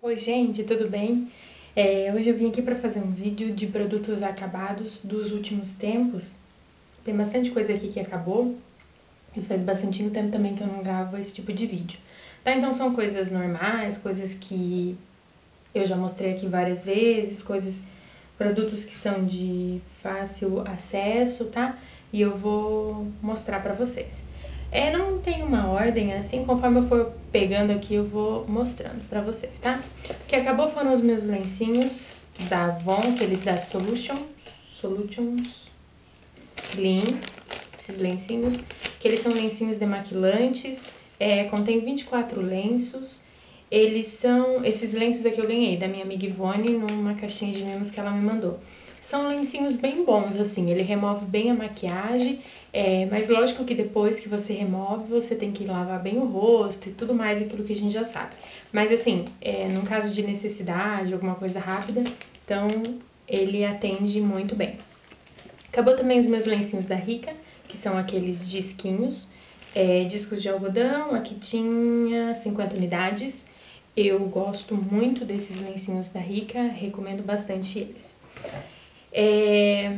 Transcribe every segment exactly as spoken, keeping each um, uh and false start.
Oi gente, tudo bem? É, hoje eu vim aqui para fazer um vídeo de produtos acabados dos últimos tempos. Tem bastante coisa aqui que acabou e faz bastante tempo também que eu não gravo esse tipo de vídeo. Tá, então são coisas normais, coisas que eu já mostrei aqui várias vezes, coisas, produtos que são de fácil acesso, tá? E eu vou mostrar pra vocês. É, não tem uma ordem, assim, conforme eu for pegando aqui, eu vou mostrando pra vocês, tá? O que acabou foram os meus lencinhos da Avon, aqueles da Solution, Solutions Clean, esses lencinhos, que eles são lencinhos demaquilantes, é, contém vinte e quatro lenços. Eles são, esses lenços aqui eu ganhei da minha amiga Ivone numa caixinha de mimos que ela me mandou. São lencinhos bem bons, assim, ele remove bem a maquiagem, é, mas lógico que depois que você remove, você tem que lavar bem o rosto e tudo mais, aquilo que a gente já sabe. Mas assim, é, num caso de necessidade, alguma coisa rápida, então ele atende muito bem. Acabou também os meus lencinhos da Rica, que são aqueles disquinhos, é, discos de algodão, aqui tinha cinquenta unidades. Eu gosto muito desses lencinhos da Rica, recomendo bastante eles. É...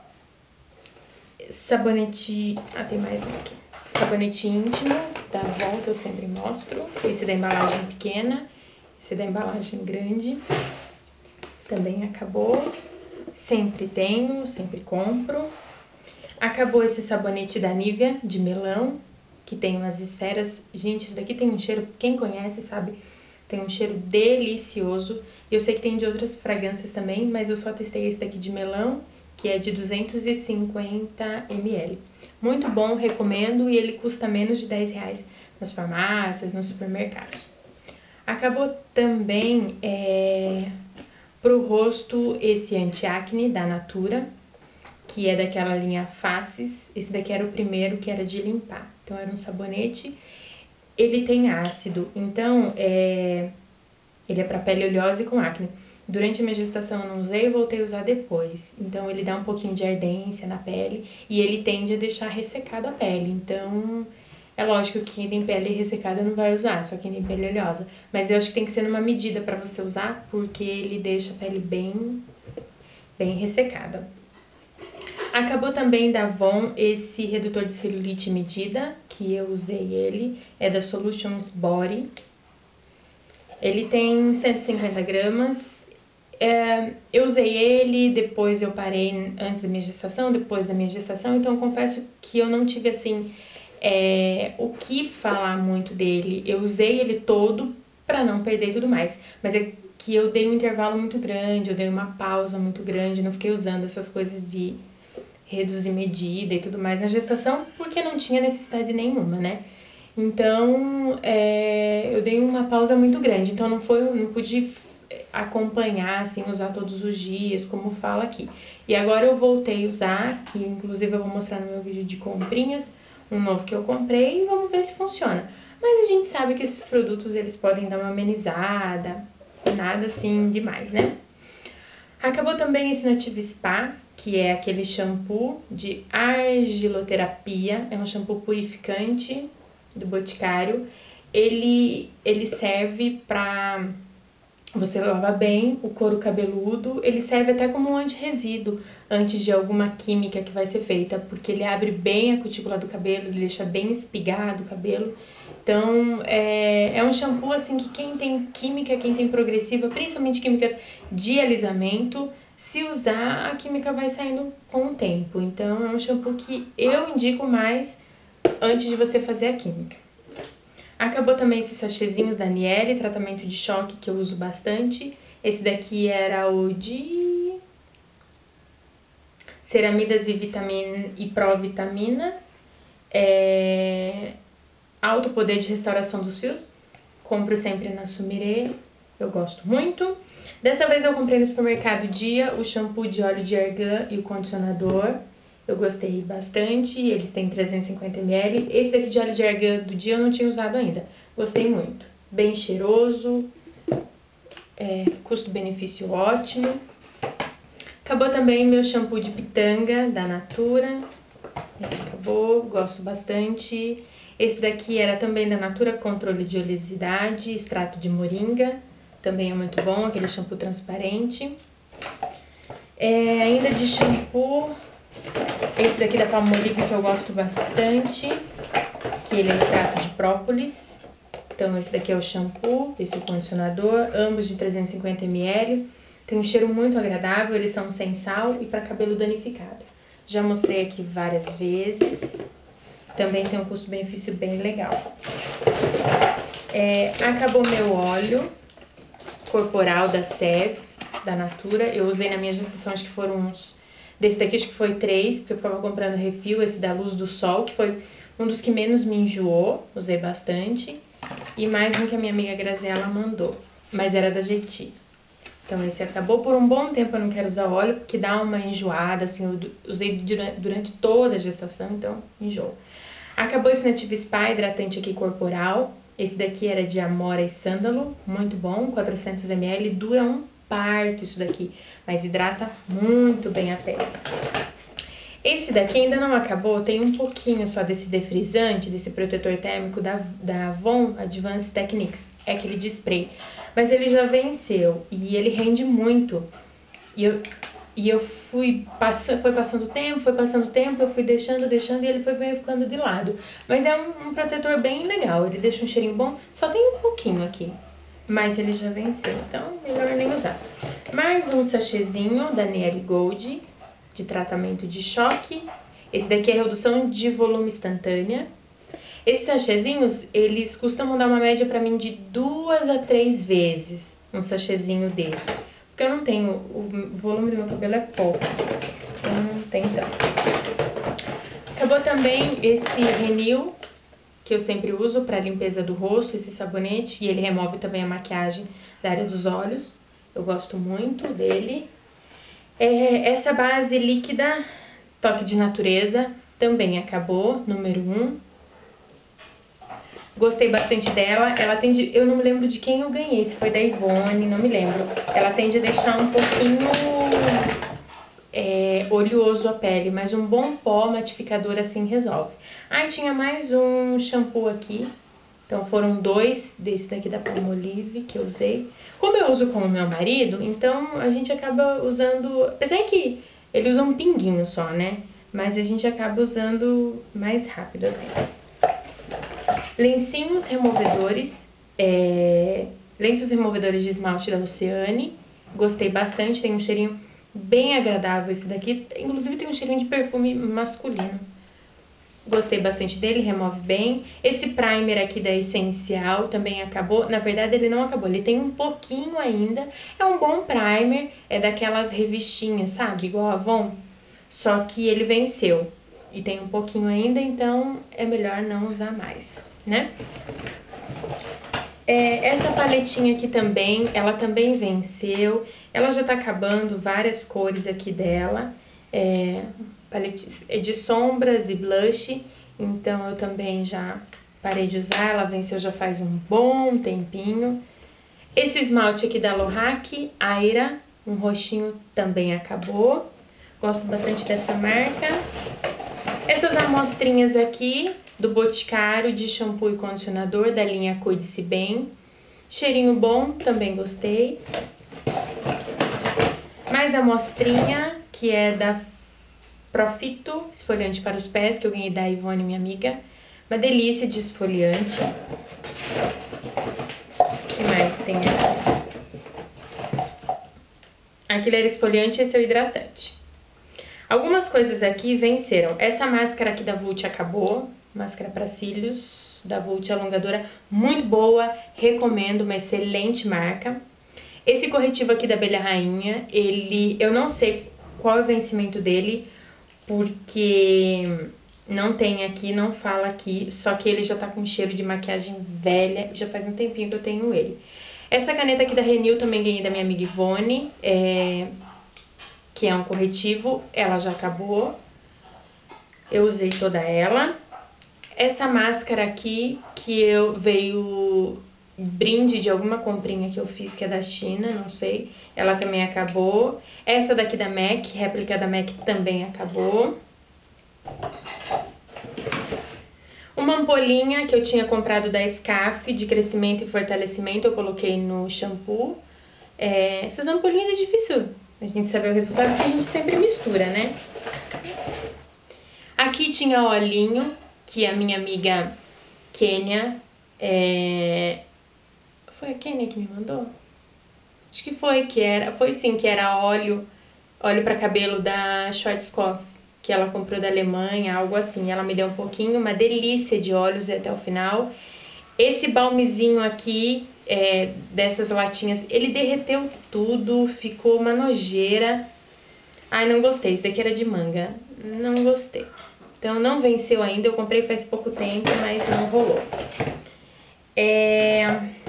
Sabonete... Ah, tem mais um aqui. Sabonete íntimo da Avon, que eu sempre mostro. Esse da embalagem pequena, esse da embalagem grande. Também acabou. Sempre tenho, sempre compro. Acabou esse sabonete da Nivea, de melão, que tem umas esferas. Gente, isso daqui tem um cheiro, quem conhece sabe, tem um cheiro delicioso. Eu sei que tem de outras fragrâncias também, mas eu só testei esse daqui de melão, que é de duzentos e cinquenta mililitros. Muito bom, recomendo, e ele custa menos de dez reais nas farmácias, nos supermercados. Acabou também é, pro rosto esse anti-acne da Natura, que é daquela linha Faces. Esse daqui era o primeiro, que era de limpar. Então era um sabonete. Ele tem ácido, então é, ele é para pele oleosa e com acne. Durante a minha gestação eu não usei e voltei a usar depois. Então ele dá um pouquinho de ardência na pele e ele tende a deixar ressecada a pele. Então é lógico que quem tem pele ressecada não vai usar, só quem tem pele oleosa. Mas eu acho que tem que ser numa medida para você usar, porque ele deixa a pele bem, bem ressecada. Acabou também da Avon esse redutor de celulite medida, que eu usei ele, é da Solutions Body. Ele tem cento e cinquenta gramas, é, eu usei ele, depois eu parei antes da minha gestação, depois da minha gestação, então eu confesso que eu não tive assim, é, o que falar muito dele. Eu usei ele todo pra não perder e tudo mais, mas é que eu dei um intervalo muito grande, eu dei uma pausa muito grande, não fiquei usando essas coisas de reduzir medida e tudo mais na gestação, porque não tinha necessidade nenhuma, né? Então, é, eu dei uma pausa muito grande, então não foi, não pude acompanhar, assim, usar todos os dias, como fala aqui. E agora eu voltei a usar, que inclusive eu vou mostrar no meu vídeo de comprinhas, um novo que eu comprei, e vamos ver se funciona. Mas a gente sabe que esses produtos, eles podem dar uma amenizada, nada assim demais, né? Acabou também esse Native Spa, que é aquele shampoo de argiloterapia, é um shampoo purificante do Boticário. Ele, ele serve pra você lavar bem o couro cabeludo, ele serve até como um anti-resíduo antes de alguma química que vai ser feita, porque ele abre bem a cutícula do cabelo, ele deixa bem espigado o cabelo. Então, é, é um shampoo assim que quem tem química, quem tem progressiva, principalmente químicas de alisamento, se usar, a química vai saindo com o tempo. Então, é um shampoo que eu indico mais antes de você fazer a química. Acabou também esses sachêzinhos da Niele, tratamento de choque, que eu uso bastante. Esse daqui era o de ceramidas e, vitamina, e provitamina. É... Alto poder de restauração dos fios. Compro sempre na Sumire, eu gosto muito. Dessa vez eu comprei no supermercado Dia o shampoo de óleo de argan e o condicionador. Eu gostei bastante, eles têm trezentos e cinquenta mililitros. Esse daqui de óleo de argan do Dia eu não tinha usado ainda. Gostei muito. Bem cheiroso, é, custo-benefício ótimo. Acabou também meu shampoo de pitanga da Natura. Acabou, gosto bastante. Esse daqui era também da Natura, controle de oleosidade, extrato de moringa. também é muito bom, aquele shampoo transparente. É, ainda de shampoo, esse daqui da Palmolive que eu gosto bastante, que ele é extrato de própolis. Então esse daqui é o shampoo, esse é o condicionador, ambos de trezentos e cinquenta mililitros. Tem um cheiro muito agradável, eles são sem sal e para cabelo danificado. Já mostrei aqui várias vezes. Também tem um custo-benefício bem legal. É, acabou meu óleo corporal da Seve, da Natura. Eu usei na minha gestação, acho que foram uns... Desse daqui acho que foi três, porque eu ficava comprando refil. Esse da Luz do Sol, que foi um dos que menos me enjoou. Usei bastante. E mais um que a minha amiga Graziela mandou, mas era da Jeiti. Então esse acabou. Por um bom tempo eu não quero usar óleo, porque dá uma enjoada, assim, eu usei durante toda a gestação, então enjoo. Acabou esse Native Spa hidratante aqui corporal. Esse daqui era de amora e sândalo, muito bom, quatrocentos mililitros, dura um parto isso daqui, mas hidrata muito bem a pele. Esse daqui ainda não acabou, tem um pouquinho só desse defrisante, desse protetor térmico da, da Avon Advanced Techniques, é aquele de spray, mas ele já venceu e ele rende muito. E eu, e eu fui passando, foi passando tempo, foi passando tempo, eu fui deixando, deixando e ele foi ficando de lado. Mas é um, um protetor bem legal, ele deixa um cheirinho bom, só tem um pouquinho aqui, mas ele já venceu, então melhor nem usar. Mais um sachêzinho da Niele Gold, de tratamento de choque. Esse daqui é redução de volume instantânea. Esses sachêzinhos, eles costumam dar uma média pra mim de duas a três vezes um sachêzinho desse. Porque eu não tenho, o volume do meu cabelo é pouco, então não tem tanto. Acabou também esse Renew, que eu sempre uso para limpeza do rosto, esse sabonete, e ele remove também a maquiagem da área dos olhos. Eu gosto muito dele. É, essa base líquida, toque de natureza, também acabou, número um. Gostei bastante dela, ela tende, eu não me lembro de quem eu ganhei, se foi da Ivone, não me lembro. Ela tende a deixar um pouquinho é, oleoso a pele, mas um bom pó matificador assim resolve. Ah, e tinha mais um shampoo aqui, então foram dois desse daqui da Palmolive que eu usei. Como eu uso com o meu marido, então a gente acaba usando, apesar que ele usa um pinguinho só, né? Mas a gente acaba usando mais rápido assim. Lencinhos removedores, é, lenços removedores de esmalte da Oceane, gostei bastante, tem um cheirinho bem agradável esse daqui, inclusive tem um cheirinho de perfume masculino. Gostei bastante dele, remove bem. Esse primer aqui da Essencial também acabou, na verdade ele não acabou, ele tem um pouquinho ainda, é um bom primer, é daquelas revistinhas, sabe, igual a Avon, só que ele venceu e tem um pouquinho ainda, então é melhor não usar mais, né? É, essa paletinha aqui também, ela também venceu, ela já tá acabando, várias cores aqui dela, é, palete, é de sombras e blush, então eu também já parei de usar, ela venceu já faz um bom tempinho. Esse esmalte aqui da Lorac, Aira, um roxinho, também acabou, gosto bastante dessa marca. Essas amostrinhas aqui do Boticário de shampoo e condicionador da linha Cuide-se Bem. Cheirinho bom, também gostei. Mais amostrinha, que é da Profito, esfoliante para os pés, que eu ganhei da Ivone, minha amiga. Uma delícia de esfoliante. O que mais tem aqui? Aquele era esfoliante e esse é o hidratante. Algumas coisas aqui venceram. Essa máscara aqui da Vult acabou. Máscara para cílios da Vult alongadora, muito boa. Recomendo, uma excelente marca. Esse corretivo aqui da Abelha Rainha, ele, eu não sei qual é o vencimento dele, porque não tem aqui, não fala aqui. Só que ele já tá com cheiro de maquiagem velha. Já faz um tempinho que eu tenho ele. Essa caneta aqui da Renew também ganhei da minha amiga Ivone. É... que é um corretivo, ela já acabou, eu usei toda ela. Essa máscara aqui, que eu veio brinde de alguma comprinha que eu fiz, que é da China, não sei, ela também acabou. Essa daqui da MAC, réplica da MAC, também acabou. Uma Uma ampolinha que eu tinha comprado da Scaf, de crescimento e fortalecimento, eu coloquei no shampoo. É, essas ampolinhas é difícil a gente saber o resultado, porque a gente sempre mistura, né? Aqui tinha olhinho, que a minha amiga Kênia, é... foi a Kênia que me mandou? Acho que foi, que era, foi sim, que era óleo, óleo para cabelo da Schwarzkopf, que ela comprou da Alemanha, algo assim. Ela me deu um pouquinho, uma delícia de óleos até o final. Esse balmezinho aqui, é, dessas latinhas, ele derreteu tudo, ficou uma nojeira. Ai, não gostei, esse daqui era de manga, não gostei. Então não venceu ainda, eu comprei faz pouco tempo, mas não rolou. É...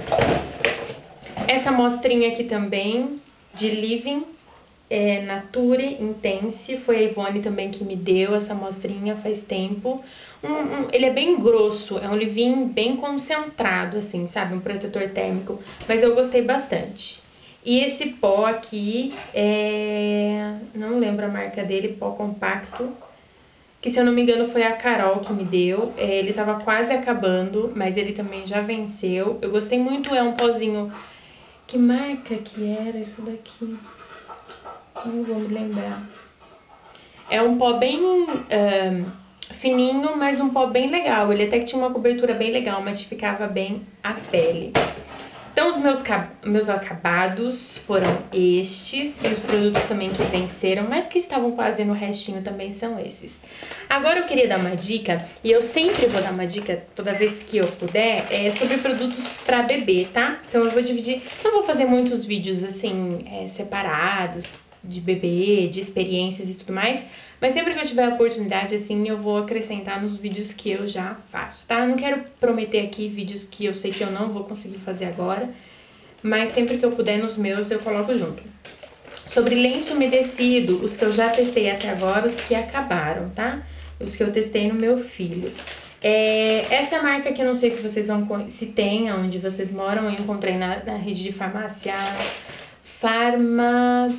Essa amostrinha aqui também, de Living é, Nature Intense, foi a Ivone também que me deu essa amostrinha faz tempo. Um, um, ele é bem grosso, é um leave-in bem concentrado, assim, sabe? Um protetor térmico, mas eu gostei bastante. E esse pó aqui, é... não lembro a marca dele, pó compacto, que se eu não me engano foi a Carol que me deu. É, ele tava quase acabando, mas ele também já venceu. Eu gostei muito, é um pozinho... Que marca que era isso daqui? Não vou me lembrar. É um pó bem uh, fininho, mas um pó bem legal. Ele até que tinha uma cobertura bem legal, matificava bem a pele. Então os meus, meus acabados foram estes. E os produtos também que venceram, mas que estavam quase no restinho também são esses. Agora eu queria dar uma dica, e eu sempre vou dar uma dica toda vez que eu puder, é sobre produtos pra bebê, tá? Então eu vou dividir, não vou fazer muitos vídeos assim, é, separados, de bebê, de experiências e tudo mais, mas sempre que eu tiver a oportunidade, assim, eu vou acrescentar nos vídeos que eu já faço, tá? Eu não quero prometer aqui vídeos que eu sei que eu não vou conseguir fazer agora, mas sempre que eu puder nos meus eu coloco junto. Sobre lenço umedecido, os que eu já testei até agora, os que acabaram, tá? Os que eu testei no meu filho. É, essa marca que eu não sei se vocês vão, se tem onde vocês moram, eu encontrei na, na rede de farmácia, Farma...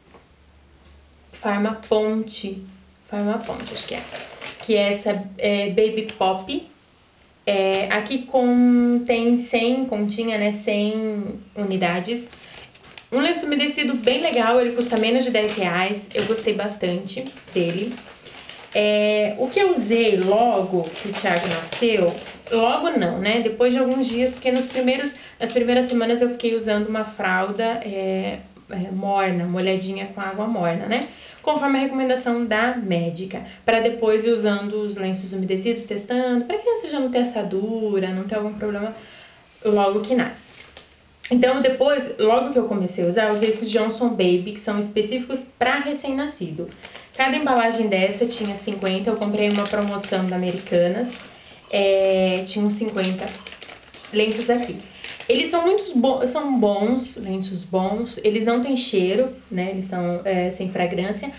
Farmaponte, Farmaponte, acho que é. Que é essa é, Baby Pop. É, aqui contém cem, continha, né, cem unidades. Um lenço umedecido bem legal, ele custa menos de dez reais. Eu gostei bastante dele. É, o que eu usei logo que o Thiago nasceu, logo não, né? Depois de alguns dias, porque nos primeiros, nas primeiras semanas eu fiquei usando uma fralda é, é, morna, molhadinha com água morna, né? Conforme a recomendação da médica, para depois ir usando os lenços umedecidos, testando, para a criança já não ter assadura, não ter algum problema logo que nasce. Então depois, logo que eu comecei a usar, eu usei esses Johnson Baby, que são específicos para recém-nascido. Cada embalagem dessa tinha cinquenta, eu comprei uma promoção da Americanas, é, tinha uns cinquenta lenços aqui. Eles são muito bo são bons, lenços bons, eles não têm cheiro, né, eles são é, sem fragrância.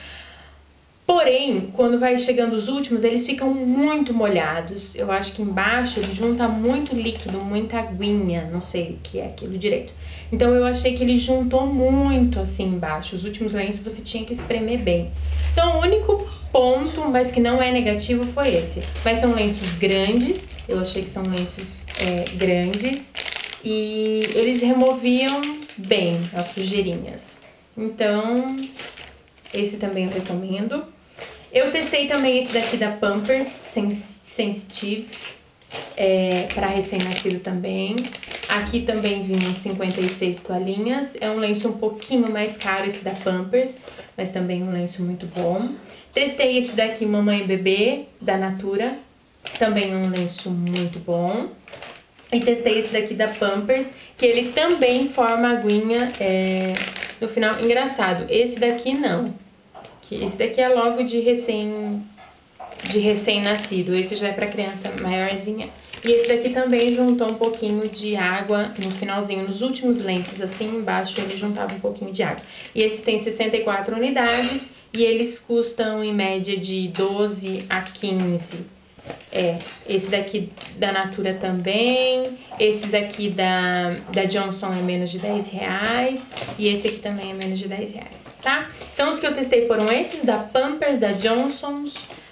Porém, quando vai chegando os últimos, eles ficam muito molhados. Eu acho que embaixo ele junta muito líquido, muita aguinha, não sei o que é aquilo direito. Então eu achei que ele juntou muito assim embaixo. Os últimos lenços você tinha que espremer bem. Então o único ponto, mas que não é negativo, foi esse. Mas são lenços grandes, eu achei que são lenços é, grandes. E eles removiam bem as sujeirinhas. Então, esse também eu recomendo. Eu testei também esse daqui da Pampers Sensitive, é, para recém-nascido também. Aqui também vinham cinquenta e seis toalhinhas. É um lenço um pouquinho mais caro esse da Pampers, mas também um lenço muito bom. Testei esse daqui, Mamãe e Bebê, da Natura. Também um lenço muito bom. E testei esse daqui da Pampers, que ele também forma aguinha é, no final. Engraçado, esse daqui não. Que esse daqui é logo de recém de recém-nascido. Esse já é para criança maiorzinha. E esse daqui também juntou um pouquinho de água no finalzinho. Nos últimos lenços, assim embaixo, ele juntava um pouquinho de água. E esse tem sessenta e quatro unidades e eles custam em média de doze a quinze. É, esse daqui da Natura também, esses aqui da, da Johnson é menos de dez reais e esse aqui também é menos de dez reais, tá? Então os que eu testei foram esses, da Pampers, da Johnson's,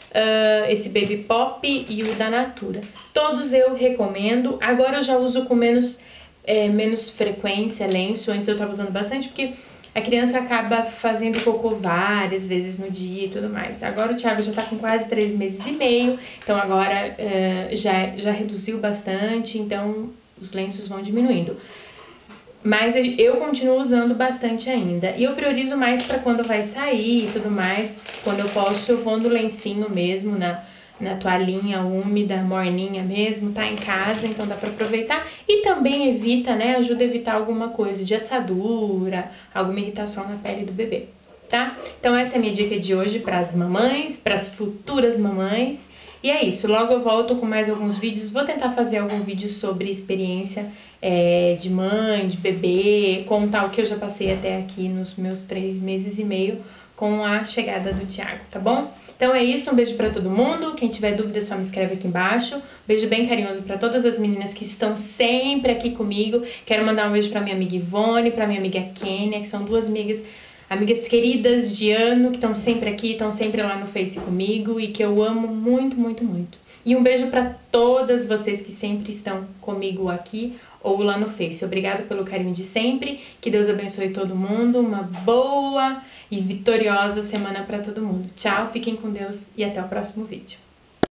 uh, esse Baby Pop e o da Natura. Todos eu recomendo. Agora eu já uso com menos, é, menos frequência lenço. Antes eu tava usando bastante porque a criança acaba fazendo cocô várias vezes no dia e tudo mais. Agora o Thiago já tá com quase três meses e meio, então agora uh, já, já reduziu bastante, então os lenços vão diminuindo. Mas eu continuo usando bastante ainda. E eu priorizo mais para quando vai sair e tudo mais. Quando eu posso, eu vou no lencinho mesmo, na, na toalhinha úmida, morninha mesmo, tá em casa, então dá para aproveitar. E também evita, né, ajuda a evitar alguma coisa de assadura, alguma irritação na pele do bebê, tá? Então essa é a minha dica de hoje para as mamães, para as futuras mamães. E é isso, logo eu volto com mais alguns vídeos, vou tentar fazer algum vídeo sobre experiência é, de mãe, de bebê, contar o que eu já passei até aqui nos meus três meses e meio com a chegada do Thiago, tá bom? Então é isso, um beijo pra todo mundo, quem tiver dúvida só me escreve aqui embaixo, beijo bem carinhoso pra todas as meninas que estão sempre aqui comigo, quero mandar um beijo pra minha amiga Ivone, pra minha amiga Kênia, que são duas amigas Amigas queridas de ano, que estão sempre aqui, estão sempre lá no Face comigo e que eu amo muito, muito, muito. E um beijo para todas vocês que sempre estão comigo aqui ou lá no Face. Obrigado pelo carinho de sempre, que Deus abençoe todo mundo, uma boa e vitoriosa semana para todo mundo. Tchau, fiquem com Deus e até o próximo vídeo.